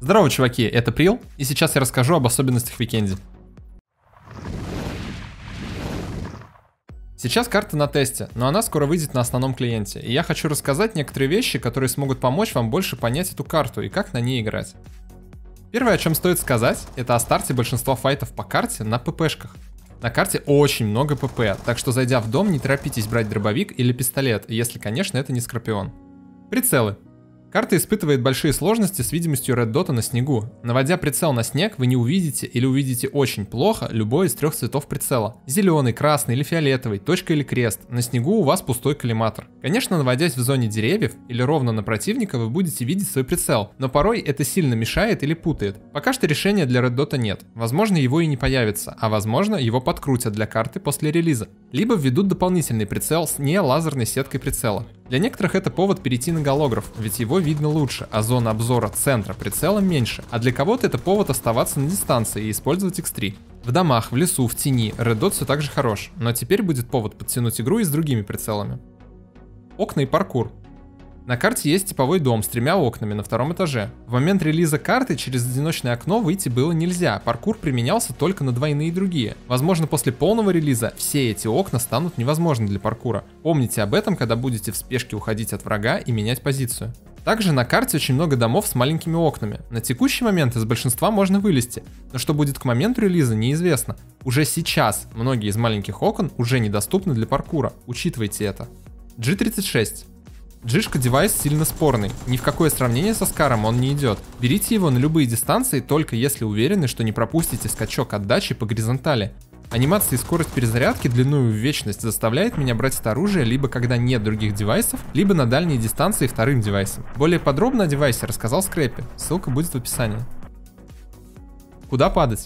Здорово, чуваки, это Прил, и сейчас я расскажу об особенностях Weekend. Сейчас карта на тесте, но она скоро выйдет на основном клиенте, и я хочу рассказать некоторые вещи, которые смогут помочь вам больше понять эту карту и как на ней играть. Первое, о чем стоит сказать, это о старте большинства файтов по карте на ППшках. На карте очень много ПП, так что зайдя в дом, не торопитесь брать дробовик или пистолет, если, конечно, это не Скорпион. Прицелы. Карта испытывает большие сложности с видимостью Red Dot на снегу. Наводя прицел на снег, вы не увидите или увидите очень плохо любой из трех цветов прицела. Зеленый, красный или фиолетовый, точка или крест. На снегу у вас пустой коллиматор. Конечно, наводясь в зоне деревьев или ровно на противника, вы будете видеть свой прицел, но порой это сильно мешает или путает. Пока что решения для Red Dot нет. Возможно, его и не появится, а возможно, его подкрутят для карты после релиза. Либо введут дополнительный прицел с не лазерной сеткой прицела. Для некоторых это повод перейти на голограф, ведь его видно лучше, а зона обзора центра прицела меньше, а для кого-то это повод оставаться на дистанции и использовать X3. В домах, в лесу, в тени Red Dot все так же хорош, но теперь будет повод подтянуть игру и с другими прицелами. Окна и паркур. На карте есть типовой дом с 3 окнами на втором этаже. В момент релиза карты через одиночное окно выйти было нельзя, паркур применялся только на двойные и другие. Возможно, после полного релиза все эти окна станут невозможны для паркура. Помните об этом, когда будете в спешке уходить от врага и менять позицию. Также на карте очень много домов с маленькими окнами. На текущий момент из большинства можно вылезти, но что будет к моменту релиза, неизвестно. Уже сейчас многие из маленьких окон уже недоступны для паркура, учитывайте это. G36. Джишка девайс сильно спорный, ни в какое сравнение со Скаром он не идет. Берите его на любые дистанции, только если уверены, что не пропустите скачок отдачи по горизонтали. Анимация и скорость перезарядки длинную в вечность заставляет меня брать это оружие либо когда нет других девайсов, либо на дальние дистанции вторым девайсом. Более подробно о девайсе рассказал Скрэппи, ссылка будет в описании. Куда падать?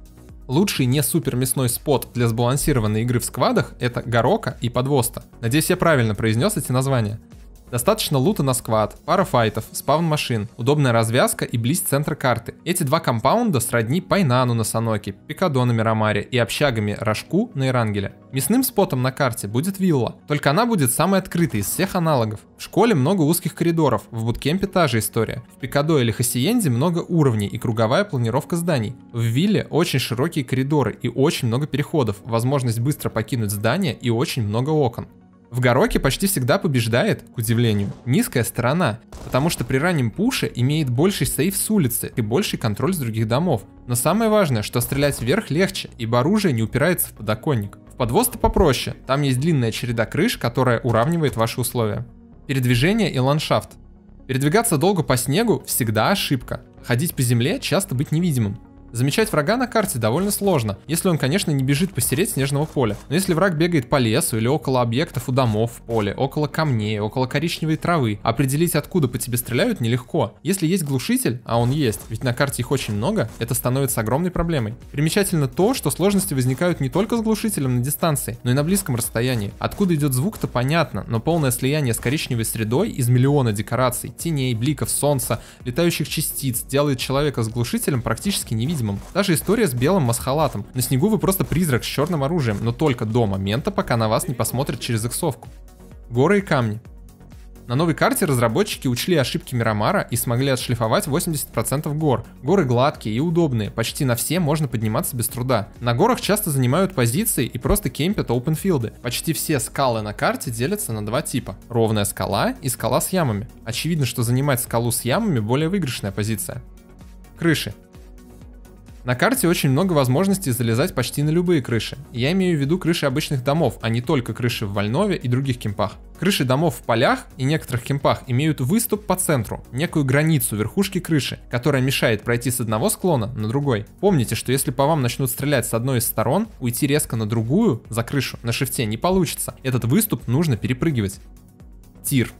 Лучший не супер мясной спот для сбалансированной игры в сквадах это Горока и Подвоста. Надеюсь, я правильно произнес эти названия. Достаточно лута на сквад, пара файтов, спавн машин, удобная развязка и близ центра карты. Эти два компаунда сродни Пайнану на Саноке, Пикадо на Мирамаре и общагами Рожку на Ирангеле. Мясным спотом на карте будет вилла, только она будет самой открытой из всех аналогов. В школе много узких коридоров, в буткемпе та же история. В Пикадо или Хасиенде много уровней и круговая планировка зданий. В вилле очень широкие коридоры и очень много переходов, возможность быстро покинуть здание и очень много окон. В Гороке почти всегда побеждает, к удивлению, низкая сторона, потому что при раннем пуше имеет больший сейф с улицы и больший контроль с других домов. Но самое важное, что стрелять вверх легче, ибо оружие не упирается в подоконник. В Подвоста попроще, там есть длинная череда крыш, которая уравнивает ваши условия. Передвижение и ландшафт. Передвигаться долго по снегу всегда ошибка. Ходить по земле часто быть невидимым. Замечать врага на карте довольно сложно, если он, конечно, не бежит посередине снежного поля. Но если враг бегает по лесу или около объектов у домов в поле, около камней, около коричневой травы, определить, откуда по тебе стреляют, нелегко. Если есть глушитель, а он есть, ведь на карте их очень много, это становится огромной проблемой. Примечательно то, что сложности возникают не только с глушителем на дистанции, но и на близком расстоянии. Откуда идет звук-то понятно, но полное слияние с коричневой средой из миллиона декораций, теней, бликов солнца, летающих частиц делает человека с глушителем практически невидимым. Даже история с белым масхалатом. На снегу вы просто призрак с черным оружием, но только до момента, пока на вас не посмотрят через иксовку. Горы и камни. На новой карте разработчики учли ошибки Мирамара и смогли отшлифовать 80% гор. Горы гладкие и удобные, почти на все можно подниматься без труда. На горах часто занимают позиции и просто кемпят опенфилды. Почти все скалы на карте делятся на два типа. Ровная скала и скала с ямами. Очевидно, что занимать скалу с ямами более выигрышная позиция. Крыши. На карте очень много возможностей залезать почти на любые крыши. Я имею в виду крыши обычных домов, а не только крыши в Вольнове и других кемпах. Крыши домов в полях и некоторых кемпах имеют выступ по центру, некую границу верхушки крыши, которая мешает пройти с одного склона на другой. Помните, что если по вам начнут стрелять с одной из сторон, уйти резко на другую, за крышу, на шифте не получится. Этот выступ нужно перепрыгивать. Тир.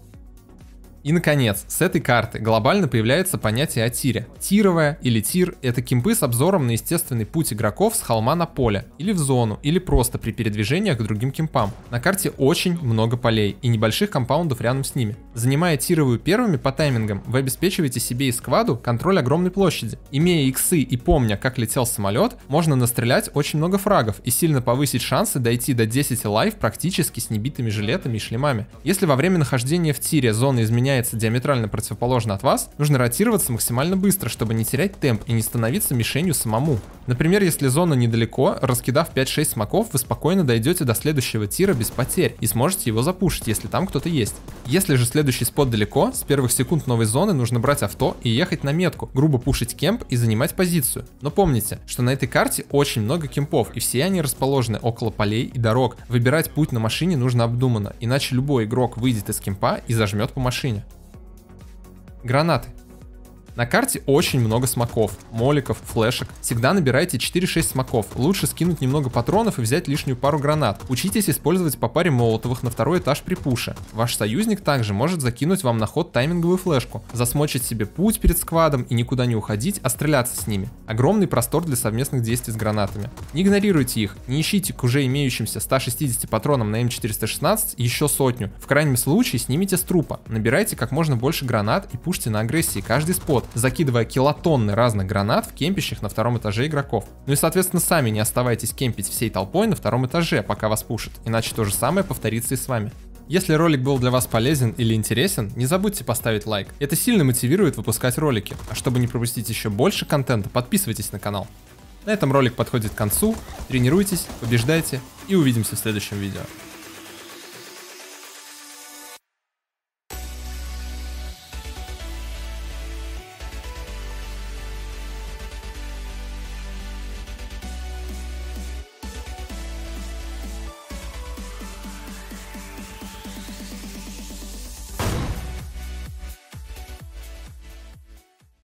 И, наконец, с этой карты глобально появляется понятие о тире. Тировая или тир — это кемпы с обзором на естественный путь игроков с холма на поле, или в зону, или просто при передвижениях к другим кемпам. На карте очень много полей и небольших компаундов рядом с ними. Занимая тировую первыми по таймингам, вы обеспечиваете себе и скваду контроль огромной площади. Имея иксы и помня, как летел самолет, можно настрелять очень много фрагов и сильно повысить шансы дойти до 10 лайв практически с небитыми жилетами и шлемами. Если во время нахождения в тире зона изменяет меняется диаметрально противоположно от вас, нужно ротироваться максимально быстро, чтобы не терять темп и не становиться мишенью самому. Например, если зона недалеко, раскидав 5-6 смоков, вы спокойно дойдете до следующего тира без потерь и сможете его запушить, если там кто-то есть. Если же следующий спот далеко, с первых секунд новой зоны нужно брать авто и ехать на метку, грубо пушить кемп и занимать позицию. Но помните, что на этой карте очень много кемпов, и все они расположены около полей и дорог. Выбирать путь на машине нужно обдуманно, иначе любой игрок выйдет из кемпа и зажмет по машине. Гранаты. На карте очень много смоков, моликов, флешек. Всегда набирайте 4-6 смоков. Лучше скинуть немного патронов и взять лишнюю пару гранат. Учитесь использовать по паре молотовых на второй этаж при пуше. Ваш союзник также может закинуть вам на ход тайминговую флешку, засмочить себе путь перед сквадом и никуда не уходить, а стреляться с ними. Огромный простор для совместных действий с гранатами. Не игнорируйте их, не ищите к уже имеющимся 160 патронам на М416 еще сотню. В крайнем случае снимите с трупа. Набирайте как можно больше гранат и пушьте на агрессии каждый спот, закидывая килотонны разных гранат в кемпящих на втором этаже игроков. Ну и соответственно сами не оставайтесь кемпить всей толпой на втором этаже, пока вас пушат, иначе то же самое повторится и с вами. Если ролик был для вас полезен или интересен, не забудьте поставить лайк. Это сильно мотивирует выпускать ролики. А чтобы не пропустить еще больше контента, подписывайтесь на канал. На этом ролик подходит к концу. Тренируйтесь, побеждайте и увидимся в следующем видео.